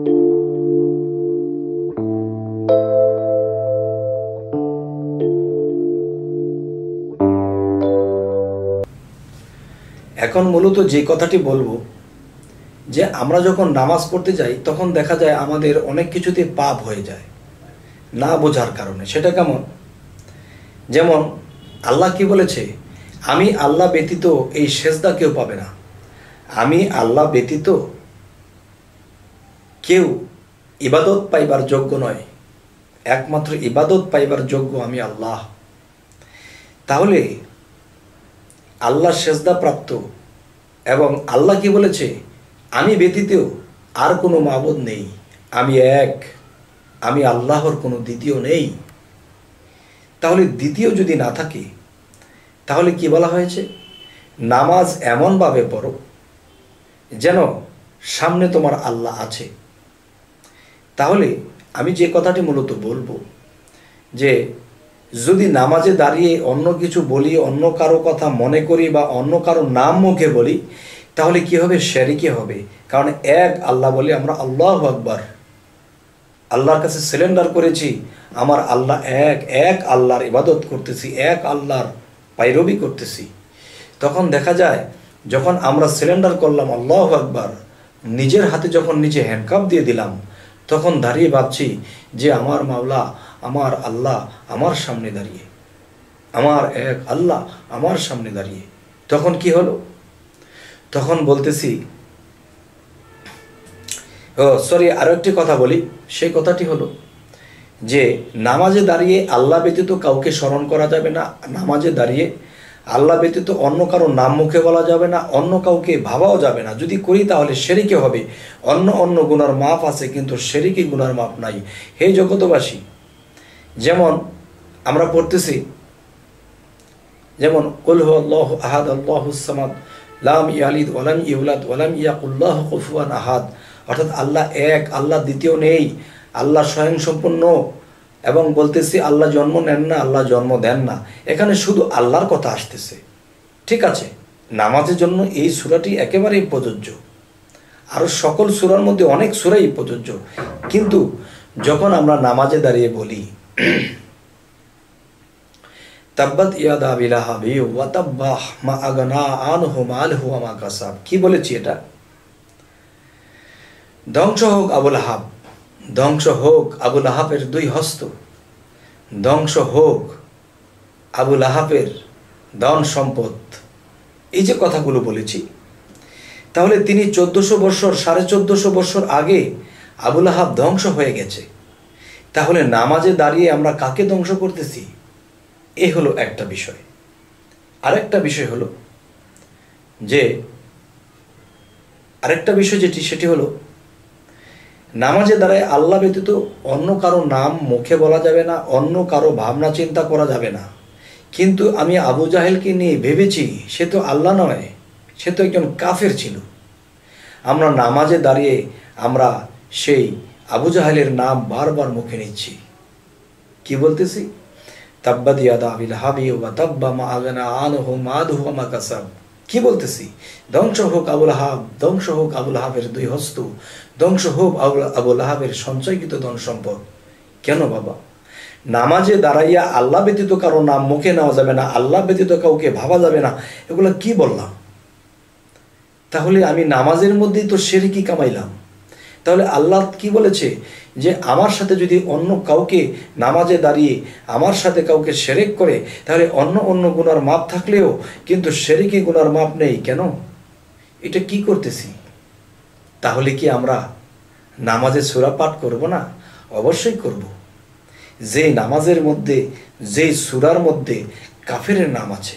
এখন মূলত যে কথাটি বলবো যে আমরা যখন নামাজ পড়তে যাই তখন দেখা যায় আমাদের অনেক কিছুতে পাপ হয়ে যায় না বোঝার কারণে। সেটা কেমন? যেমন আল্লাহ কি বলেছে, আমি আল্লাহ ব্যতীত এই সেজদা কেউ পাবে না। আমি আল্লাহ ব্যতীত কেউ ইবাদত পাইবার যোগ্য নয়, একমাত্র ইবাদত পাইবার যোগ্য আমি আল্লাহ। তাহলে আল্লাহ সেজদা প্রাপ্ত এবং আল্লাহ কি বলেছে, আমি ব্যতীত আর কোনো মাবুদ নেই, আমি এক, আমি আল্লাহর কোনো দ্বিতীয় নেই। তাহলে দ্বিতীয় যদি না থাকে তাহলে কি বলা হয়েছে, নামাজ এমনভাবে পড়ো যেন সামনে তোমার আল্লাহ আছে। তাহলে আমি যে কথাটি মূলত বলবো যে যদি নামাজে দাঁড়িয়ে অন্য কিছু বলি, অন্য কারো কথা মনে করি বা অন্য কারো নাম মুখে বলি, তাহলে কি হবে, শিরকি হবে। কারণ এক আল্লাহ বলি আমরা আল্লাহু আকবার, আল্লাহর কাছে সিলেন্ডার করেছি, আমার আল্লাহ এক, এক আল্লাহর ইবাদত করতেছি, এক আল্লাহর পায়রবি করতেছি। তখন দেখা যায় যখন আমরা সিলেন্ডার করলাম আল্লাহু আকবার, নিজের হাতে যখন নিজে হ্যান্ডকাপ দিয়ে দিলাম, তখন দাঁড়িয়ে ভাবছি যে আমার মাওলা, আমার আল্লাহ আমার সামনে দাঁড়িয়ে, আমার এক আল্লাহ আমার সামনে দাঁড়িয়ে। তখন কি হলো, তখন বলতেছি আরো একটি কথা বলি। সেই কথাটি হলো যে নামাজে দাঁড়িয়ে আল্লাহ ব্যতীত কাউকে স্মরণ করা যাবে না, নামাজে দাঁড়িয়ে আল্লাহ ব্যতীত অন্য কারো নাম মুখে বলা যাবে না, অন্য কাউকে ভাবাও যাবে না। যদি করি তাহলে শিরকি হবে। অন্য গুনার মাপ আছে কিন্তু শিরকি গুনার মাপ নাই। হে জগতবাসী, যেমন আমরা পড়তেছি, যেমন কুল হুয়াল্লাহু আহাদ আল্লাহুস সামাদ লাম ইয়ালিদ ওয়ালাম ইউলাদ ওয়ালাম ইয়াকুল লাহু কুফুয়ান আহাদ, অর্থাৎ আল্লাহ এক, আল্লাহ দ্বিতীয় নেই, আল্লাহ স্বয়ং সম্পূর্ণ। এবং বলতেছি আল্লাহ জন্ম নেন না, আল্লাহ জন্ম দেন না। এখানে শুধু আল্লাহর কথা আসতেছে। ঠিক আছে, নামাজের জন্য এই সূরাটি একেবারেই প্রযোজ্য, আর সকল সূরার মধ্যে অনেক সূরাই প্রযোজ্য। কিন্তু যখন আমরা নামাজে দাঁড়িয়ে বলি তাব্বাত ইয়াদা আবি লাহাবি ওয়া তাব্বা মা আগনা আনহু মালহু ওয়া মা কাসাব, কি বলেছি এটা? ধ্বংস হোক আবু লাহাব, ধ্বংস হোক আবু লাহাবের দুই হস্ত, ধ্বংস হোক আবু লাহাবের ধন সম্পদ। এই যে কথাগুলো বলেছি, তাহলে তিনি 1400 বছর 1450 বছর আগে আবু লাহাব ধ্বংস হয়ে গেছে। তাহলে নামাজে দাঁড়িয়ে আমরা কাকে ধ্বংস করতেছি? এ হলো একটা বিষয়। আরেকটা বিষয় হলো যে সেটি হলো নামাজে দাঁড়ায় আল্লাহ ব্যতীত অন্য কারো নাম মুখে বলা যাবে না, অন্য কারো ভাবনা চিন্তা করা যাবে না। কিন্তু আমি আবু জাহেলকে নিয়ে ভেবেছি সে তো আল্লাহ নয়, সে তো একজন কাফের ছিল। আমরা নামাজে দাঁড়িয়ে আমরা সেই আবু জাহেলের নাম বারবার মুখে নিচ্ছি। কি বলতেছি? তাব্বাত ইয়াদা আবি লাহাবি ওয়া তাব্বা মা আগনা আনহু মালহু ওয়া মা কাসাব। কি বলতেছি? ধ্বংস হোক আবু লাহাব, ধ্বংস হোক আবু লাহাবের দুই হস্ত, ধ্বংস হোক আবু লাহাবের সঞ্চয়কৃত ধন সম্পদ। কেন বাবা? নামাজে দাঁড়াইয়া আল্লাহ ব্যতীত কারো নাম মুখে নেওয়া যাবে না, আল্লাহ ব্যতীত কাউকে ভাবা যাবে না, এগুলো কি বললাম? তাহলে আমি নামাজের মধ্যেই তো শিরকি কামাইলাম। তাহলে আল্লাহ কি বলেছে যে আমার সাথে যদি অন্য কাউকে নামাজে দাঁড়িয়ে আমার সাথে কাউকে শিরক করে, তাহলে অন্য গুনার মাপ থাকলেও কিন্তু শিরকি গুনার মাপ নেই। কেন? এটা কি করতেছি? তাহলে কি আমরা নামাজে সূরা পাঠ করব না? অবশ্যই করব। যে নামাজের মধ্যে, যে সূরার মধ্যে কাফেরের নাম আছে,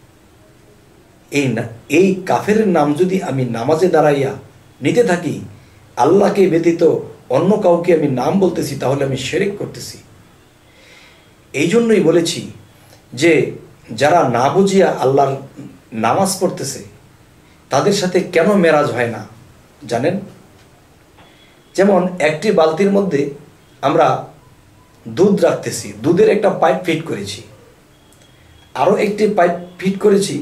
এই কাফেরের নাম যদি আমি নামাজে দাঁড়াইয়া নিতে থাকি, আল্লাহকে ব্যতীত অন্য কাউকে আমি নাম বলতেছি, তাহলে আমি শিরক করতেছি। এই জন্যই বলেছি যে যারা না বুঝিয়া আল্লাহর নামাজ পড়তেছে তাদের সাথে কেন মেরাজ হয় না জানেন? যেমন একটি বালতির মধ্যে আমরা দুধ রাখতেছি, দুধের একটা পাইপ ফিট করেছি, আরও একটি পাইপ ফিট করেছি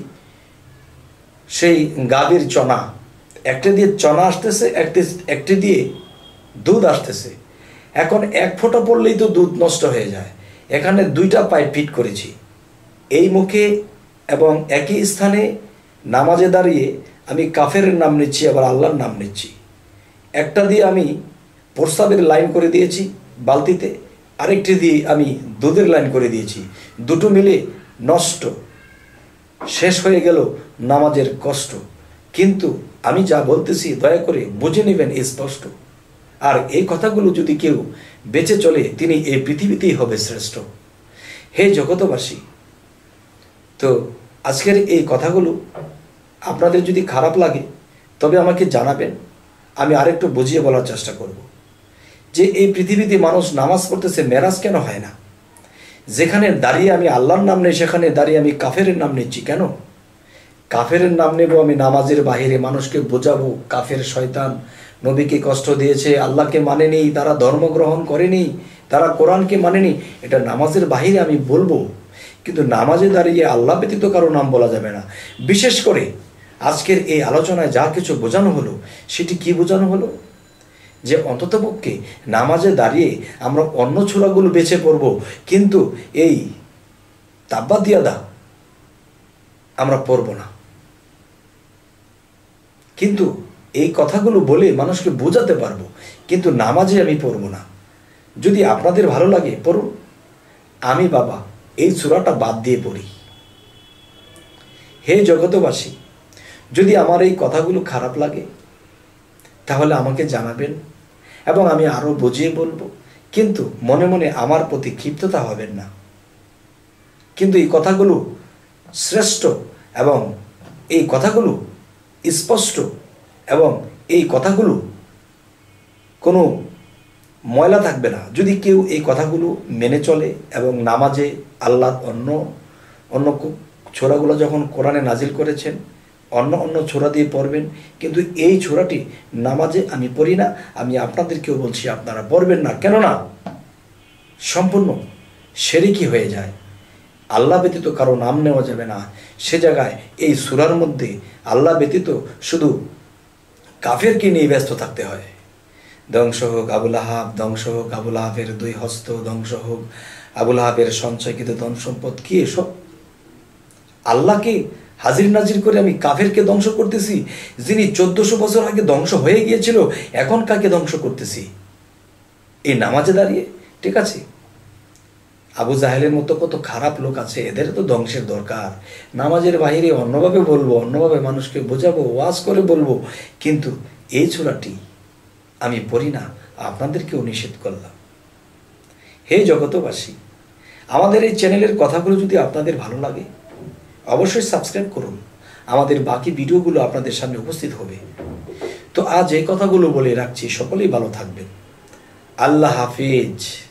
সেই গাভীর চনা। একটা দিয়ে চনা আসতেছে, একটি দিয়ে দুধ আসতেছে, এখন 1 ফোঁটা পড়লেই তো দুধ নষ্ট হয়ে যায়। এখানে 2টা পাইপ ফিট করেছি এই মুখে, এবং একই স্থানে নামাজে দাঁড়িয়ে আমি কাফেরের নাম নিচ্ছি, আবার আল্লাহর নাম নিচ্ছি। একটা দিয়ে আমি প্রস্রাবের লাইন করে দিয়েছি বালতিতে, আরেকটি দিয়ে আমি দুধের লাইন করে দিয়েছি। দুটো মিলে নষ্ট, শেষ হয়ে গেল নামাজের কষ্ট। কিন্তু আমি যা বলতেছি দয়া করে বুঝে নেবেন স্পষ্ট। আর এই কথাগুলো যদি কেউ বেঁচে চলে, তিনি এই পৃথিবীতেই হবে শ্রেষ্ঠ। হে জগতবাসী, তো আজকের এই কথাগুলো আপনাদের যদি খারাপ লাগে তবে আমাকে জানাবেন, আমি আরেকটু বুঝিয়ে বলার চেষ্টা করব। যে এই পৃথিবীতে মানুষ নামাজ পড়তেছে, মেরাজ কেন হয় না? যেখানে দাঁড়িয়ে আমি আল্লাহর নাম নেই, সেখানে দাঁড়িয়ে আমি কাফেরের নাম নিচ্ছি কেন? কাফেরের নাম নেব আমি নামাজের বাহিরে, মানুষকে বোঝাবো কাফের, শয়তান, নবীকে কষ্ট দিয়েছে, আল্লাহকে মানেনি, তারা ধর্ম গ্রহণ করেনি, তারা কোরআনকে মানেনি, এটা নামাজের বাহিরে আমি বলবো। কিন্তু নামাজে দাঁড়িয়ে আল্লাহ ব্যতীত কারো নাম বলা যাবে না। বিশেষ করে আজকের এই আলোচনায় যা কিছু বোঝানো হলো, সেটি কি বোঝানো হলো? যে অন্ততপক্ষে নামাজে দাঁড়িয়ে আমরা অন্য ছোরাগুলো বেছে পড়ব, কিন্তু এই তাব্বাতিয়াদা আমরা পড়ব না। কিন্তু এই কথাগুলো বলে মানুষকে বোঝাতে পারবো, কিন্তু নামাজে আমি পড়ব না। যদি আপনাদের ভালো লাগে পড়ুন, আমি বাবা এই সূরাটা বাদ দিয়ে পড়ি। হে জগতবাসী, যদি আমার এই কথাগুলো খারাপ লাগে তাহলে আমাকে জানাবেন, এবং আমি আরো বুঝিয়ে বলবো। কিন্তু মনে মনে আমার প্রতি ক্ষিপ্ততা হবেন না। কিন্তু এই কথাগুলো শ্রেষ্ঠ, এবং এই কথাগুলো স্পষ্ট, এবং এই কথাগুলো কোনো ময়লা থাকবে না যদি কেউ এই কথাগুলো মেনে চলে। এবং নামাজে আল্লাহ অন্য অন্য ছোরাগুলো যখন কোরআনে নাজিল করেছেন, অন্য অন্য ছোরা দিয়ে পড়বেন, কিন্তু এই ছোরাটি নামাজে আমি পড়ি না। আমি আপনাদেরকেও বলছি আপনারা পড়বেন না, কেননা সম্পূর্ণ শিরকি হয়ে যায়। আল্লাহ ব্যতীত কারো নাম নেওয়া যাবে না। সে জায়গায় এই সূরার মধ্যে আল্লাহ ব্যতীত শুধু কাফেরকে নিয়ে ব্যস্ত থাকতে হয়। ধ্বংস হোক আবুল আহাব, ধ্বংস হোক আবুল আহাবের 2 হস্ত, ধ্বংস হোক আবুল আহাবের সঞ্চয়কৃত ধন সম্পদ। কি এসব? আল্লাহকে হাজির নাজির করে আমি কাফেরকে ধ্বংস করতেছি, যিনি 1400 বছর আগে ধ্বংস হয়ে গিয়েছিল, এখন কাকে ধ্বংস করতেছি এই নামাজে দাঁড়িয়ে? ঠিক আছে, আবু জাহেলের মতো কত খারাপ লোক আছে, এদের তো ধ্বংসের দরকার। নামাজের বাইরে অন্যভাবে বলবো, অন্যভাবে মানুষকে বোঝাবো, ওয়াজ করে বলবো, কিন্তু এই ছোরাটি আমি পড়ি না, আপনাদেরকেও নিষেধ করলাম। হে জগতবাসী, আমাদের এই চ্যানেলের কথাগুলো যদি আপনাদের ভালো লাগে অবশ্যই সাবস্ক্রাইব করুন, আমাদের বাকি ভিডিওগুলো আপনাদের সামনে উপস্থিত হবে। তো আজ এই কথাগুলো বলে রাখছি, সকলেই ভালো থাকবেন। আল্লাহ হাফিজ।